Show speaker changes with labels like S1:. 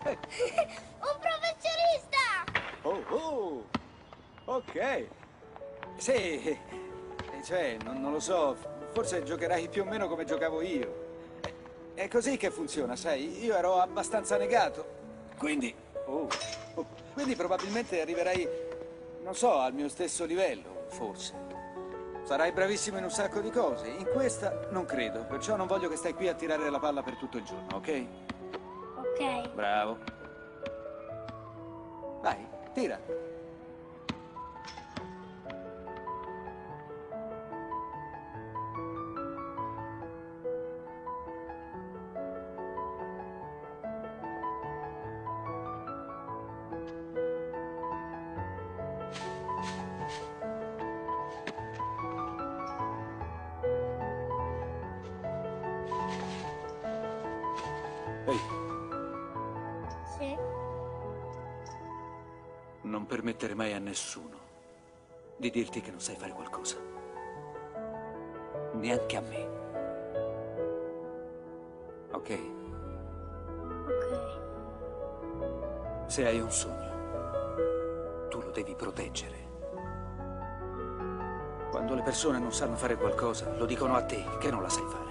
S1: Un professionista!
S2: Oh, ok. Sì, cioè, non lo so, forse giocherai più o meno come giocavo io. È così che funziona, sai? Io ero abbastanza negato. Quindi, quindi probabilmente arriverai, non so, al mio stesso livello, forse. Sarai bravissimo in un sacco di cose. In questa non credo, perciò non voglio che stai qui a tirare la palla per tutto il giorno, ok?
S1: Ok.
S2: Bravo. Vai, tira. Ehi,
S1: Sì.
S2: non permettere mai a nessuno di dirti che non sai fare qualcosa. Neanche a me. Ok?
S1: Ok.
S2: Se hai un sogno, tu lo devi proteggere. Quando le persone non sanno fare qualcosa, lo dicono a te che non la sai fare.